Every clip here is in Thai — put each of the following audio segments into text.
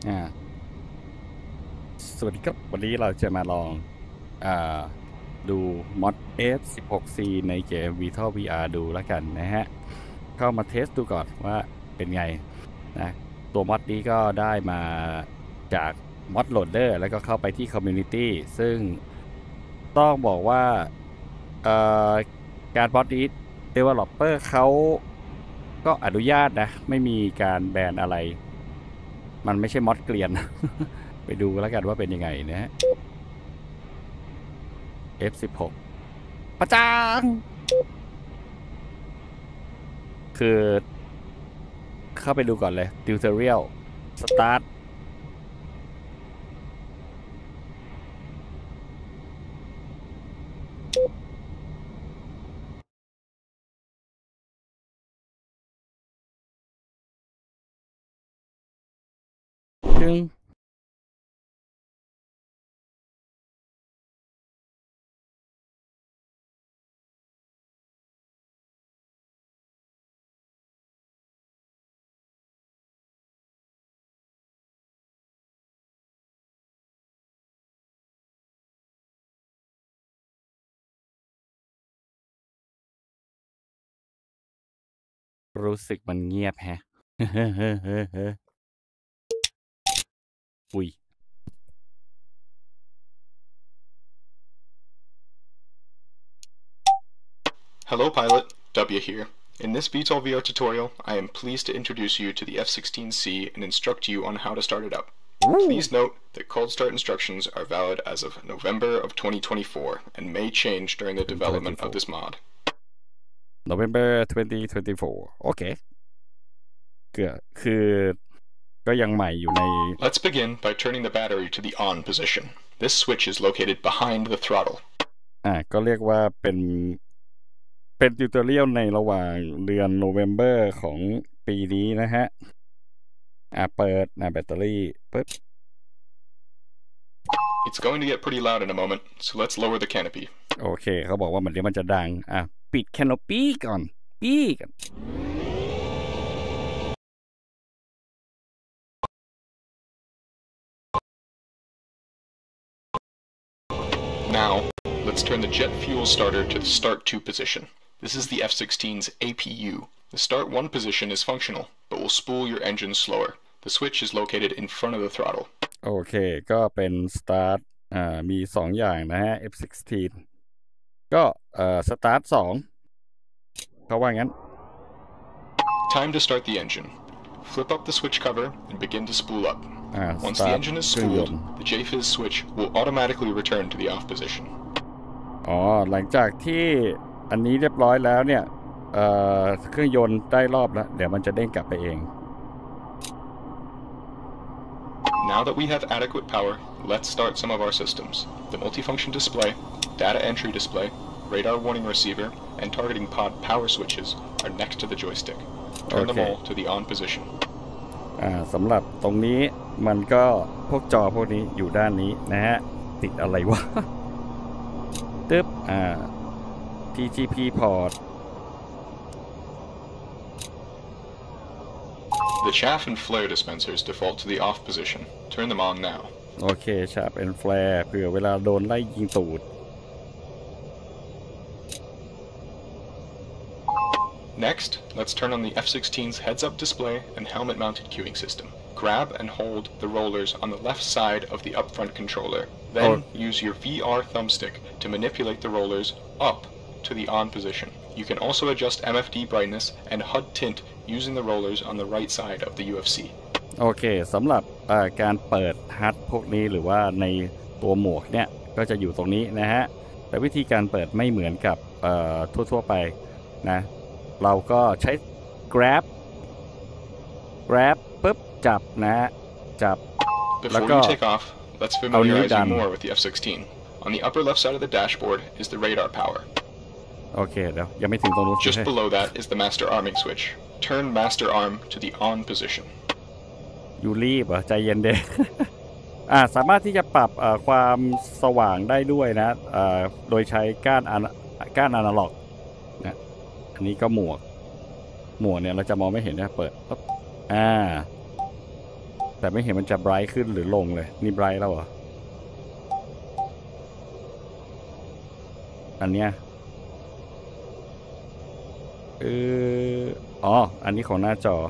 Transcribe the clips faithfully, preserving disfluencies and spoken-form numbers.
อ่าสวัสดีครับวันนี้เราจะมาลองอ่าดูมอด เอส สิบหก ซี ในเกม Vital วี อาร์ ดูแล้วกันนะฮะเข้ามาเทสดูก่อนว่าเป็นไงนะตัวมอดนี้ก็ได้มาจากมอดโหลดเดอร์แล้วก็เข้าไปที่คอมมูนิตี้ซึ่งต้องบอกว่าการมอดนี้ Developer เขาก็อนุญาตนะไม่มีการแบนอะไรมันไม่ใช่มอดเกลียน ไปดูแล้วกันว่าเป็นยังไงนะฮะ เอฟ สิบหก ประจางคือเข้าไปดูก่อนเลย Tutorial Start จึงรู้สึกมันเงียบแฮะ อุ้ย Hello Pilot, W here. In this Vital V R tutorial, I am pleased to introduce you to the F sixteen C and instruct you on how to start it up. Please note that cold start instructions are valid as of November of twenty twenty-four and may change during the development of this mod. November twenty twenty-four โอเคก็คือก็ยังใหม่อยู่ใน Let's begin by turning the battery to the on position. This switch is located behind the throttle. อ่าก็เรียกว่าเป็นเป็นติวตอเรียลในระหว่างเดือนโนเวมเบอร์ของปีนี้นะฮะอ่าเปิดอ่าแบตเตอรี่ปึ๊บ It's going to get pretty loud in a moment, so let's lower the canopy. โอเคเขาบอกว่ามันเดี๋ยวมันจะดังอ่ะปิดแคนโนปี้ก่อนปี้กัน Now, let's turn the jet fuel starter to the start two position. This is the F sixteen's A P U. The start one position is functional, but will spool your engine slower. The switch is located in front of the throttle. โอเคก็เป็น start อ่ามีสองอย่างนะฮะ F สิบหก ก็เอ่อ start สองเขาว่างั้น Time to start the engine. Flip up the switch cover and begin to spool up. Once the engine is spooled, the J Fizz switch will automatically return to the off position. อ๋อหลังจากที่อันนี้เรียบร้อยแล้วเนี่ยเอ่อเครื่องยนต์ได้รอบแล้วเดี๋ยวมันจะเด้งกลับไปเอง Now that we have adequate power, let's start some of our systems. The multifunction display, data entry display, radar warning receiver, and targeting pod power switches are next to the joystick. Turn them all to the on position. อ่าสำหรับตรงนี้มันก็พวกจอพวกนี้อยู่ด้านนี้นะฮะติดอะไรวะ ตึ๊บอ่า ที จี พี port The chaff and flare dispensers default to the off position. Turn them on now. โอเคชาร์ปแอนด์แฟร์เผื่อเวลาโดนไล่ยิงตูด Next, let's turn on the F sixteen's heads-up display and helmet-mounted cueing system. Grab and hold the rollers on the left side of the upfront controller. Then oh. use your V R thumbstick to manipulate the rollers up to the on position. You can also adjust M F D brightness and H U D tint using the rollers on the right side of the U F C. โอเคสำหรับการเปิดฮัทพวกนี้หรือว่าในตัวหมวกเนี่ยก็จะอยู่ตรงนี้นะฮะแต่วิธีการเปิดไม่เหมือนกับทั่วๆไปนะเราก็ใช้ grab grab ปุ๊บจับนะฮะจับแล้วก็ Before you take off, let's familiarize you more with the F sixteen. On the upper left side of the dashboard is the radar power. โอเคเดี๋ยวยังไม่ถึงตรงนู้น Just below that is the master arming switch. Turn master arm to the on position. อยู่รีบเหรอใจเย็นเด้ อ่าสามารถที่จะปรับความสว่างได้ด้วยนะโดยใช้ก้านก้านอนาล็อกนะอันนี้ก็หมวกหมวกเนี่ยเราจะมองไม่เห็นนะเปิดปุ๊บอ่าแต่ไม่เห็นมันจะไบรท์ขึ้นหรือลงเลยนี่ไบรท์แล้วเหรออันเนี้ยเอออ๋ออันนี้ของหน้าจอ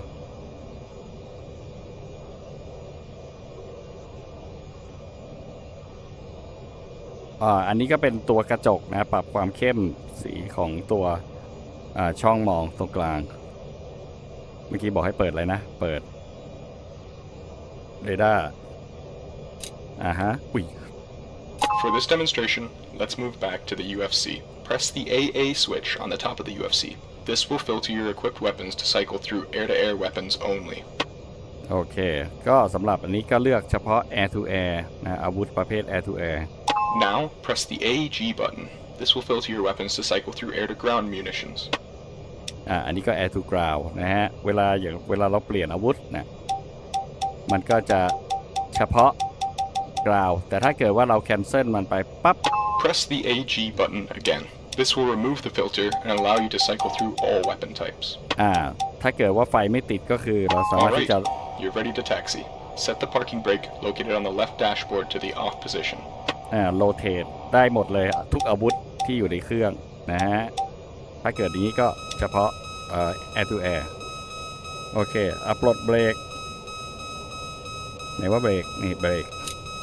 อ่าอันนี้ก็เป็นตัวกระจกนะปรับความเข้มสีของตัวอ่าช่องมองตรงกลางเมื่อกี้บอกให้เปิดอะไรนะเปิดเรดาร์อ่าฮะอุ้ย For this demonstration, let's move back to the U F C. Press the A A switch on the top of the U F C. This will filter your equipped weapons to cycle through air-to-air weapons only. โอเคก็สำหรับอันนี้ก็เลือกเฉพาะ air to air นะอาวุธประเภท air to air. Now press the A G button. This will filter your weapons to cycle through air-to-ground munitions. อ่าอันนี้ก็ air to ground นะฮะเวลาอย่างเวลาเราเปลี่ยนอาวุธนะมันก็จะเฉพาะ ground แต่ถ้าเกิดว่าเรา cancel มันไปปั๊บ Press the A G button again. This will remove the filter and allow you to cycle through all weapon types. อ่าถ้าเกิดว่าไฟไม่ติดก็คือเราสามารถที่ Alright, จะ you're ready to taxi. Set the parking brake located on the left dashboard to the off position. อ่า rotate ได้หมดเลยทุกอาวุธที่อยู่ในเครื่องนะฮะถ้าเกิดอย่างนี้ก็เฉพาะเอ่อ air to air โอเคอัปโหลดเบรกไหนว่าเบรกนี่เบรก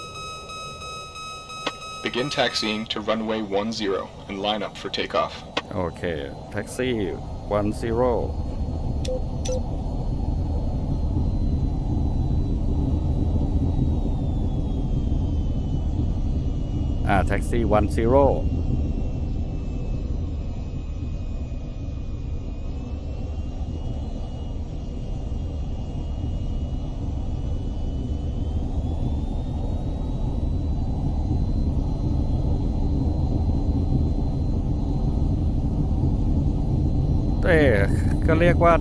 Begin taxiing to runway one zero and line up for takeoff. โอเคแท็กซี่one zero อ่าแท็กซี่one zeroเต้ก็เรียกว่า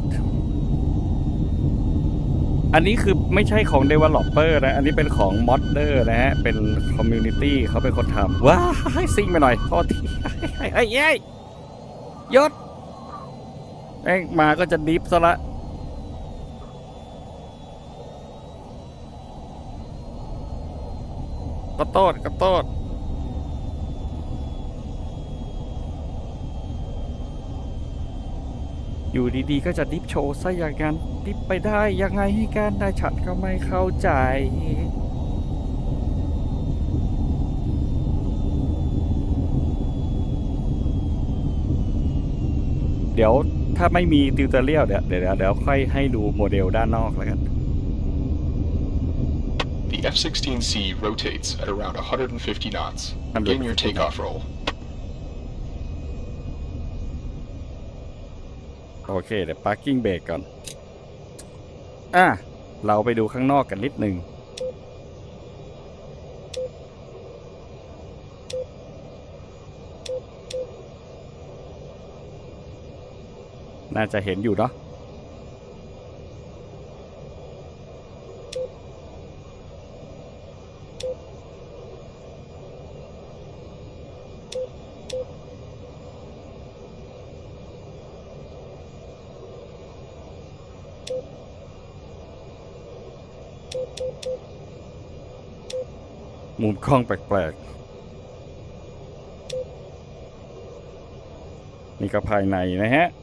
อันนี้คือไม่ใช่ของ developer นะอันนี้เป็นของ modder นะฮะเป็น community เขาเป็นคนทำว้าให้ซิ่งไปหน่อยโทษทีไอ้ไอ้ไอ้ยศแม่งมาก็จะดิฟซะละก็โทษก็โทษอยู่ดีๆก็จะดิฟโชว์ซะอย่างนั้นดิฟไปได้ยังไงให้การได้ฉันก็ไม่เข้าใจเดี๋ยวถ้าไม่มีติวเตอร์เรียลเดี๋ยวเดี๋ยวเดี๋ยวค่อยให้ดูโมเดลด้านนอกแล้วกัน The F sixteen C rotates at around one hundred fifty knots. Begin your takeoff roll. โอเคเดี๋ยว parking brake ก่อนอ่ะเราไปดูข้างนอกกันนิดนึงน่าจะเห็นอยู่เนาะมุมกล้องแปลกๆนี่ก็ภายในนะฮะ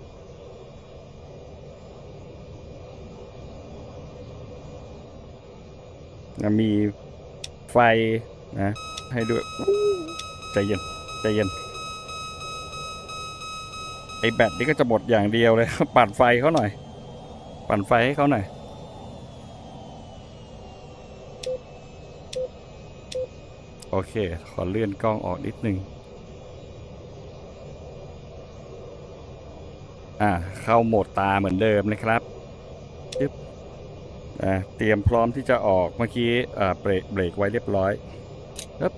มีไฟนะให้ด้วยใจเย็นใจเย็นไอแบตนี่ก็จะหมดอย่างเดียวเลยปั่นไฟเขาหน่อยปั่นไฟให้เขาหน่อยโอเคขอเลื่อนกล้องออกนิดนึงอ่าเข้าโหมดตาเหมือนเดิมนะครับยึบอ่าเตรียมพร้อมที่จะออกเมื่อกี้อ่าเบรกเบรกไว้เรียบร้อยปึ๊บ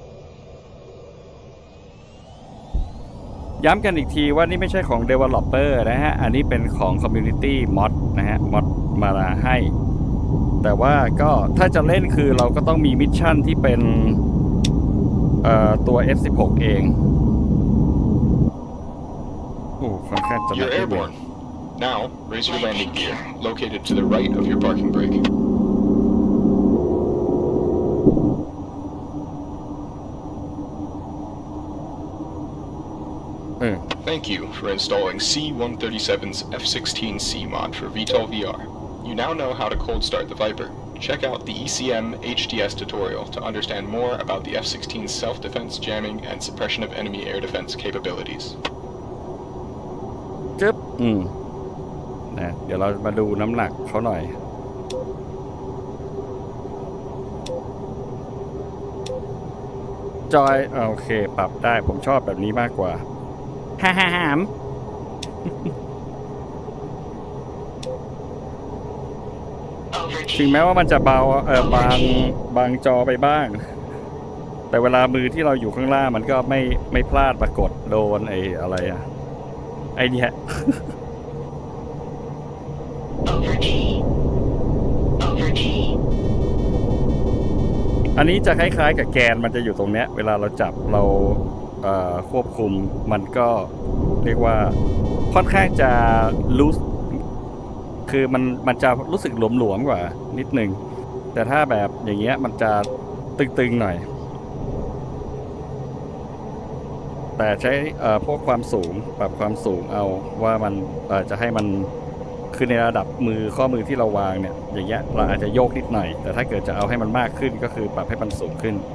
ย้ำกันอีกทีว่านี่ไม่ใช่ของ developer นะฮะอันนี้เป็นของ community mod นะฮะ mod มาให้แต่ว่าก็ถ้าจะเล่นคือเราก็ต้องมีมิชชั่นที่เป็นเอ่อตัว เอฟ สิบหก เองโอ้ค่อนข้างจะ You're airborne. Now raise your landing gear located to the right of your parking brake. Thank you for installing C one thirty-seven's F sixteen C mod for V TOL V R. You now know how to cold start the Viper. Check out the E C M H D S tutorial to understand more about the F sixteen's self-defense, jamming, and suppression of enemy air defense capabilities. จึ๊บอืมนะเดี๋ยวเรามาดูน้ำหนักเขาหน่อยจอยโอเคปรับได้ผมชอบแบบนี้มากกว่าฮ่าฮ่าหามถึงแม้ว่ามันจะเบาเออบางบางจอไปบ้างแต่เวลามือที่เราอยู่ข้างล่างมันก็ไม่ไม่พลาดปรากฏโดนไอ้อะไรอะไอ้เนี่ยอันนี้จะคล้ายๆกับแกนมันจะอยู่ตรงเนี้ยเวลาเราจับเราเอ่อควบคุมมันก็เรียกว่าค่อนข้างจะลูสคือมันมันจะรู้สึกหลวมๆกว่านิดนึงแต่ถ้าแบบอย่างเงี้ยมันจะตึงๆหน่อยแต่ใช้เอ่อพวกความสูงปรับความสูงเอาว่ามันเอ่อจะให้มันคือในระดับมือข้อมือที่เราวางเนี่ยอย่างเงี้ยเราอาจจะโยกนิดหน่อยแต่ถ้าเกิดจะเอาให้มันมากขึ้นก็คือปรับให้มันสูงขึ้น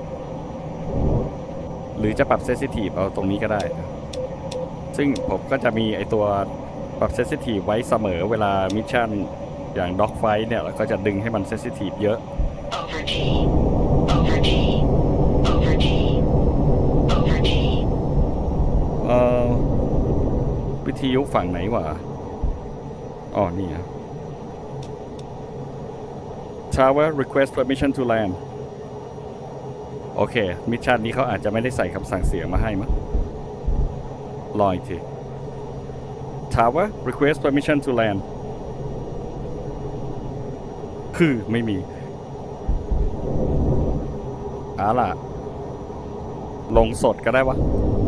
หรือจะปรับเซนซิทีฟเอาตรงนี้ก็ได้ซึ่งผมก็จะมีไอตัวปรับเซนซิทีฟไว้เสมอเวลามิชชั่นอย่างด็อกไฟท์เนี่ยเราก็จะดึงให้มันเซนซิทีฟเยอะเอ่อวิทยุฝั่งไหนวะอ๋อนี่อ่ะ Tower request permission to land โอเคมิชชั่นนี้เขาอาจจะไม่ได้ใส่คำสั่งเสียงมาให้มั้งรออีกที Tower request permission to land คือไม่มีเอาล่ะลงสดก็ได้วะ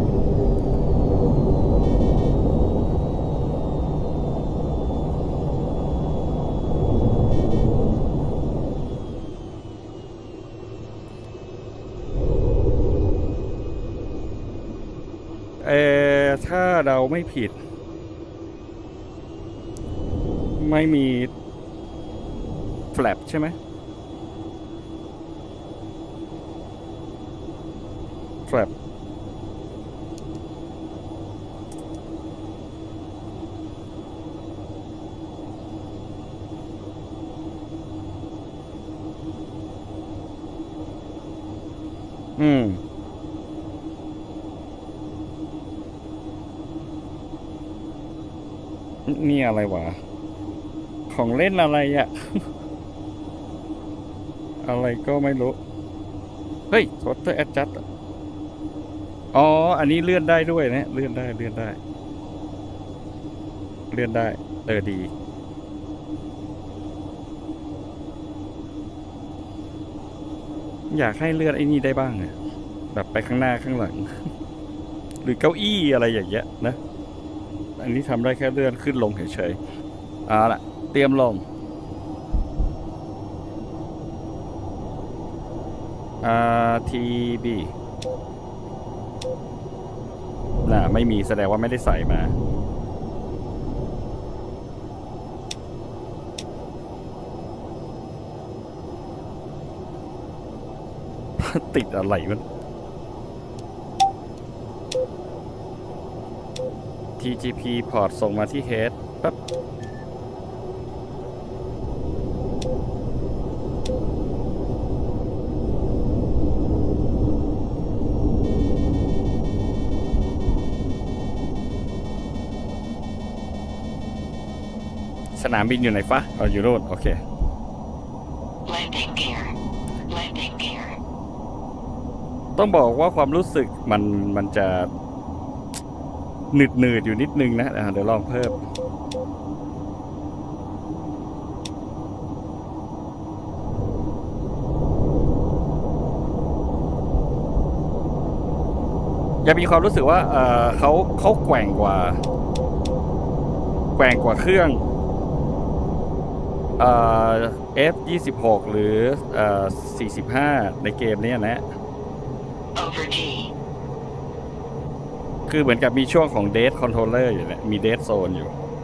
เออถ้าเราไม่ผิดไม่มีแฟลปใช่ไหมแฟลปอืมนี่อะไรวะของเล่นอะไรอะ อะไรก็ไม่รู้เฮ้ย Water Adjust อ๋ออันนี้เลื่อนได้ด้วยนะเลื่อนได้เลื่อนได้เลื่อนได้เออดีอยากให้เลื่อนไอ้นี่ได้บ้างอะแบบไปข้างหน้าข้างหลัง หรือเก้าอี้อะไรอย่างเงี้ยนะอันนี้ทำได้แค่เลื่อนขึ้นลงเฉยๆเอาล่ะเตรียมลง อาร์ ที บี น่ะไม่มีแสดงว่าไม่ได้ใส่มาติดอะไรมัน ที จี พี พอร์ตส่งมาที่ Head ปั๊บสนามบินอยู่ไหนฟะเราอยู่โน่นโอเคต้องบอกว่าความรู้สึกมันมันจะหนืดหนืดอยู่นิดนึงนะเดี๋ยวลองเพิ่มยังมีความรู้สึกว่าเออเขาเขาแกว่งกว่าแกว่งกว่าเครื่องเอ่อ เอฟ ยี่สิบหก หรือเอ่อสี่สิบห้าในเกมนี้นะคือเหมือนกับมีช่วงของเดทคอนโทรลเลอร์อยู่แหละมีเดทโซนอยู่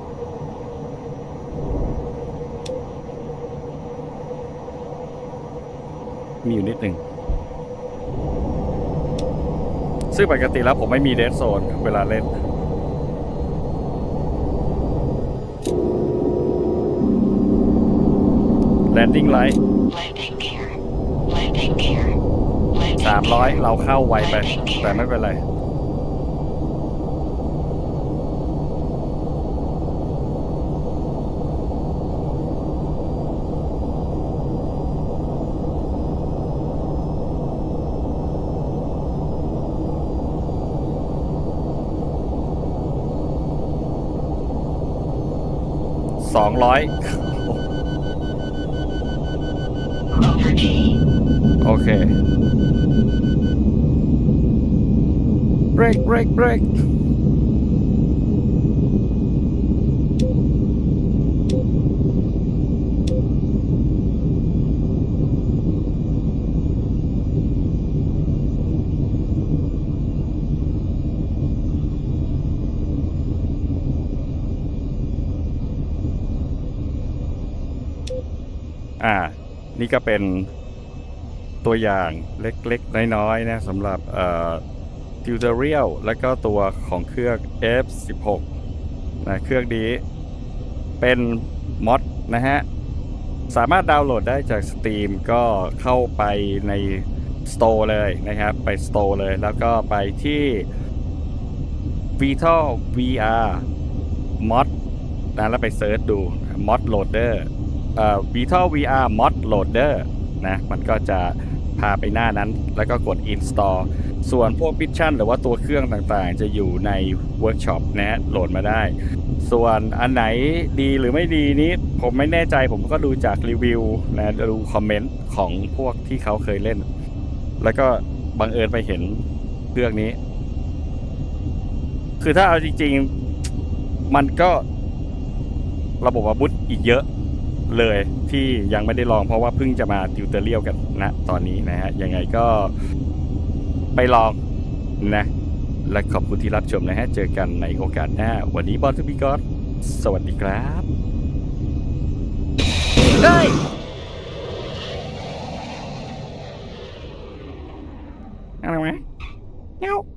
มีอยู่นิดหนึ่งซึ่งปกติแล้วผมไม่มีเดทโซนเวลาเล่นแลนดิ้งไลท์สามร้อยเราเข้าไวไปแต่ไม่เป็นไรสองร้อยโอเค break break break อ่านี่ก็เป็นตัวอย่างเล็กๆน้อยๆนะสำหรับเอ่อทิวเตอเรียลและก็ตัวของเครื่อง เอฟ สิบหก นะเครื่องนี้เป็นมอดนะฮะสามารถดาวน์โหลดได้จาก Steam ก็เข้าไปใน Store เลยนะครับไป Store เลยแล้วก็ไปที่ Vital วี อาร์ Mod นะแล้วไปเซิร์ชดู Mod Loader เอ่อ Vital วี อาร์ Mod Loader นะมันก็จะพาไปหน้านั้นแล้วก็กด Install ส่วนพวกมิชชั่นหรือว่าตัวเครื่องต่างๆจะอยู่ในเวิร์กช็อปนะฮะโหลดมาได้ส่วนอันไหนดีหรือไม่ดีนี้ผมไม่แน่ใจผมก็ดูจากรีวิวนะดูคอมเมนต์ของพวกที่เขาเคยเล่นแล้วก็บังเอิญไปเห็นเครื่องนี้คือถ้าเอาจริงๆมันก็ระบบอาวุธอีกเยอะเลยที่ยังไม่ได้ลองเพราะว่าเพิ่งจะมาติวเตอร์เรียลกันนะตอนนี้นะฮะยังไงก็ไปลองนะและขอบคุณที่รับชมนะฮะเจอกันในโอกาสหน้าวันนี้บอลทูบีก็สวัสดีครับเฮ้ยอะไรไหมเงา